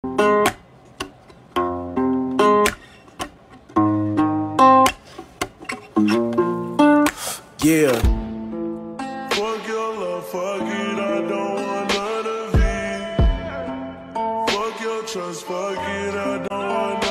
Yeah. Fuck your love, fuck it, I don't want none of it. Fuck your trust, fuck it, I don't want none of it.